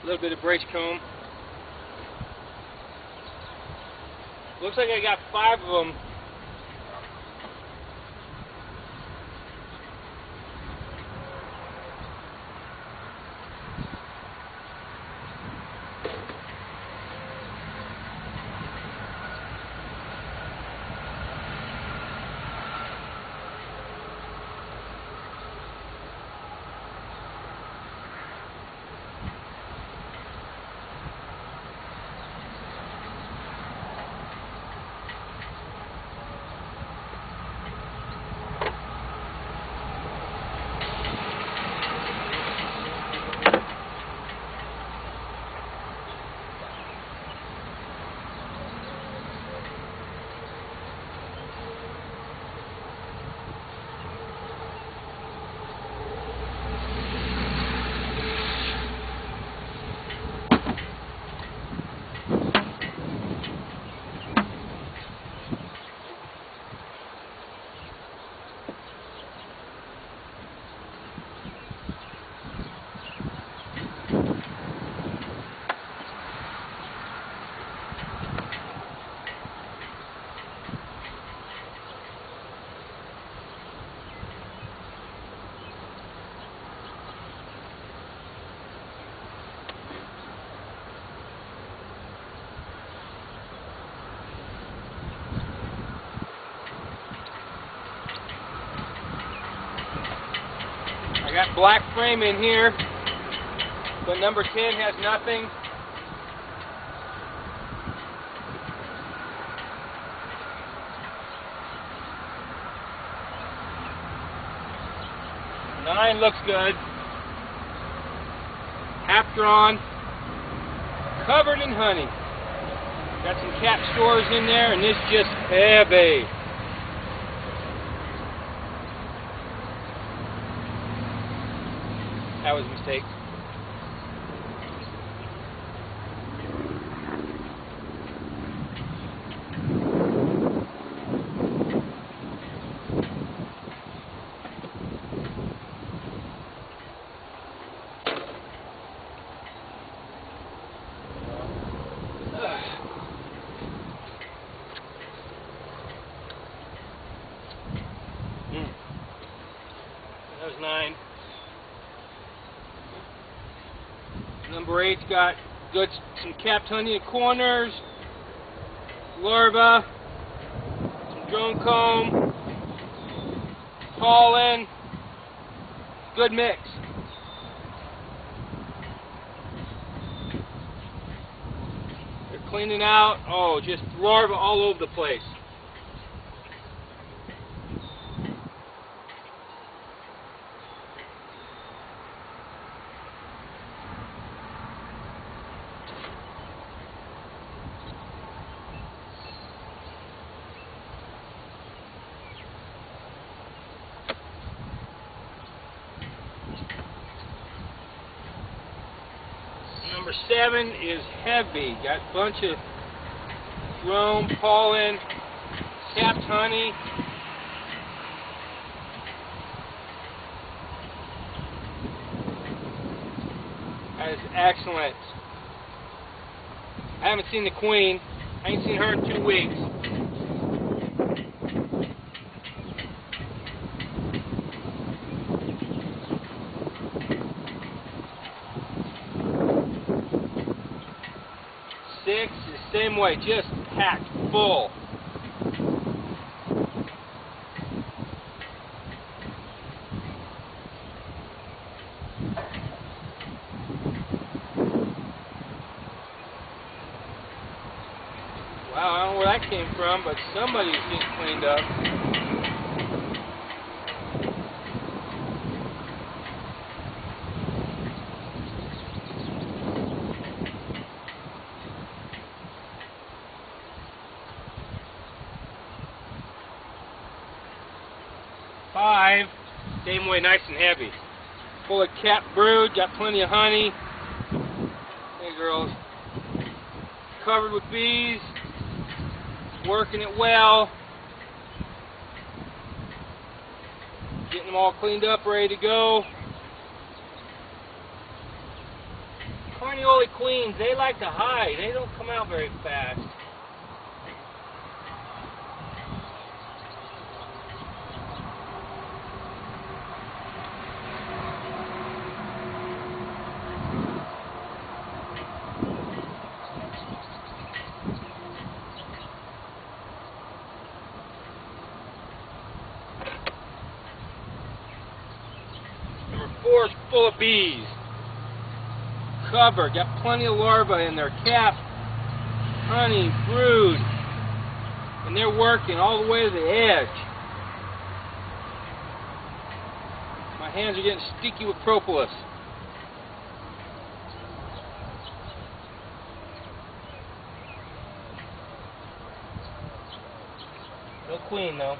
A little bit of brace comb. Looks like I got 5 of them. I got black frame in here, but number 10 has nothing. Nine looks good. Half drawn, covered in honey. Got some cap stores in there, and this just heavy. That was a mistake. That was 9. Number 8's got good some capped honey in corners, larva, some drone comb, pollen, good mix. They're cleaning out, oh, just larva all over the place. Number 7 is heavy. Got a bunch of drone, pollen, capped honey. That is excellent. I haven't seen the queen. I ain't seen her in 2 weeks. Six is the same way, just packed full. Wow, I don't know where that came from, but somebody's getting cleaned up. Five, same way, nice and heavy. Full of capped brood, got plenty of honey. Hey girls. Covered with bees. Working it well. Getting them all cleaned up, ready to go. Carnioli queens, they like to hide. They don't come out very fast. Number 4 is full of bees. Covered, got plenty of larvae in there, capped, honey, brood, and they're working all the way to the edge. My hands are getting sticky with propolis. No queen though.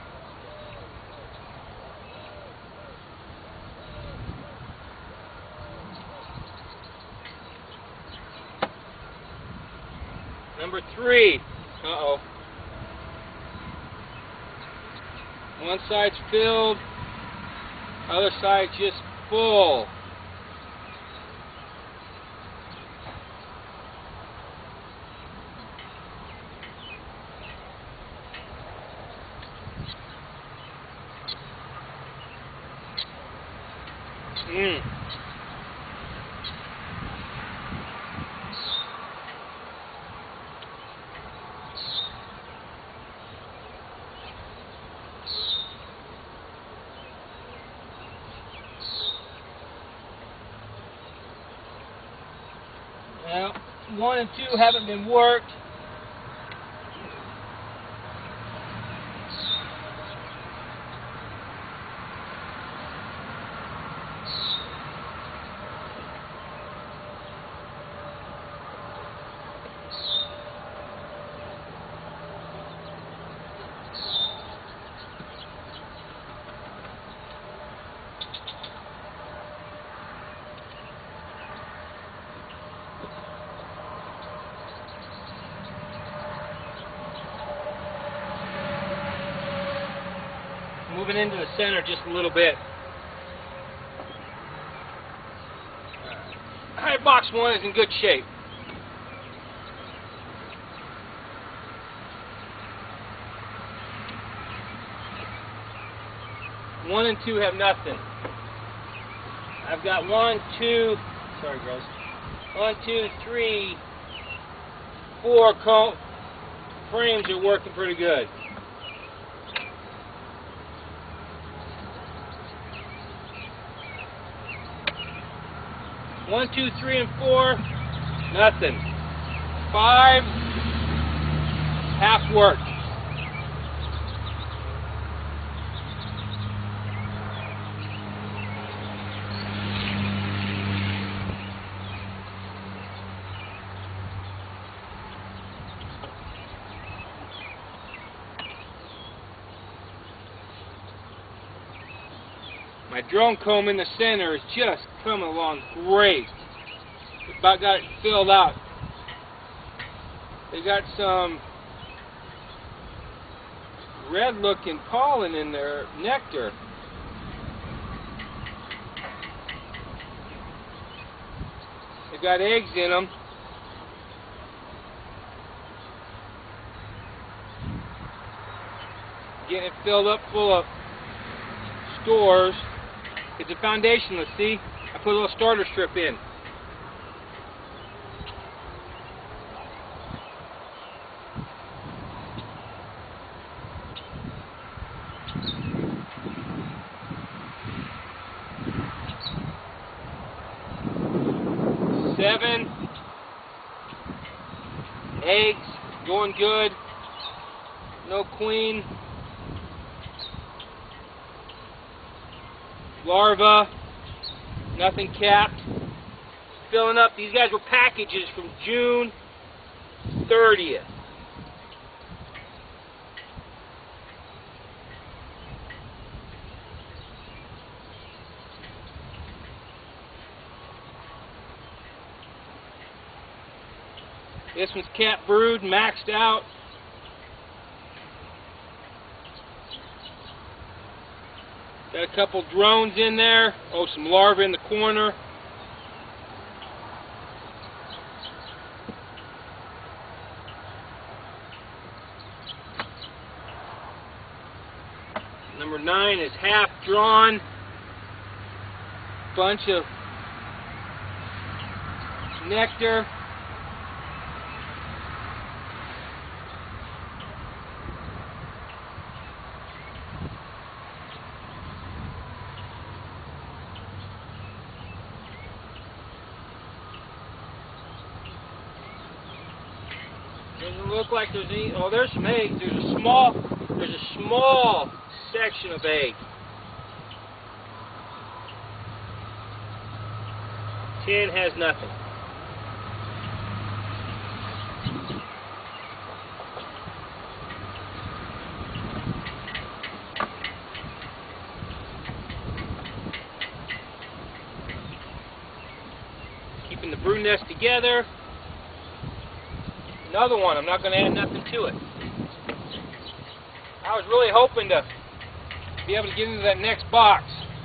Number 3. Uh-oh. One side's filled, other side's just full. Well, 1 and 2 haven't been worked. Moving into the center just a little bit. Hive box 1 is in good shape. One and 2 have nothing. I've got 1, 2, sorry girls, 1, 2, 3, 4 frames are working pretty good. 1, 2, 3, and 4, nothing. 5, half worked. My drone comb in the center is just coming along great. About got it filled out. They got some red looking pollen in their nectar. They got eggs in them. Getting it filled up full of stores. It's a foundationless, see? I put a little starter strip in. Seven eggs, going good. No queen. Larva, nothing capped. Filling up. These guys were packages from June 30th. This one's cat brood, maxed out. Got a couple drones in there. Oh, some larvae in the corner. Number 9 is half drawn. Bunch of nectar. Doesn't look like there's any. Oh, there's some eggs. There's a small section of egg. 10 has nothing. Keeping the brood nest together. Another one. I'm not going to add nothing to it. I was really hoping to be able to get into that next box.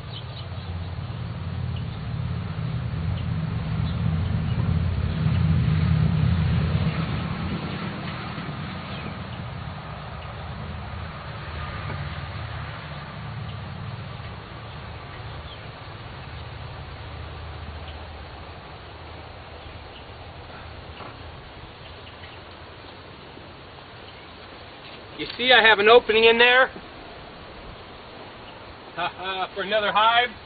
You see I have an opening in there for another hive.